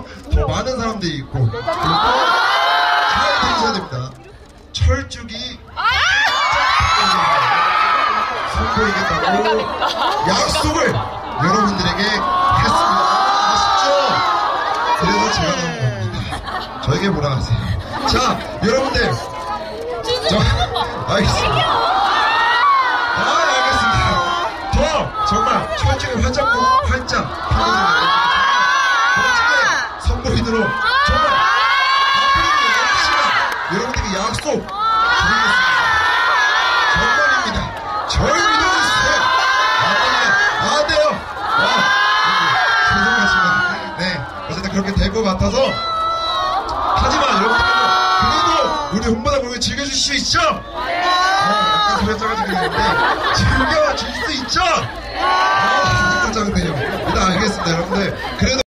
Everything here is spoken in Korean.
더 많은 사람들이 있고 그리고 잘 들으셔야 됩니다. 철쭉이 선보이겠다고 약속을 여러분들에게 했습니다. 아쉽죠? 그래서 제가 나온 겁니다. 저에게 뭐라 하세요. 자, 여러분들 알겠습니다. 알겠습니다. 더 정말 철쭉이 활짝 멋지게 선보이도록 정말 앞으로 시간 여러분들에게 약속 드리겠습니다. 정말입니다. 절 믿어주세요. 안 돼요. 죄송하지만 어쨌든 그렇게 될 것 같아서 하지만 여러분들께서 그래도 우리 홍보다 보면 즐겨줄 수 있죠? 약간 소리가 작아지긴 했는데 즐겨줄 수 있죠? 긴장돼요. 일단 알겠습니다 여러분들. 그래도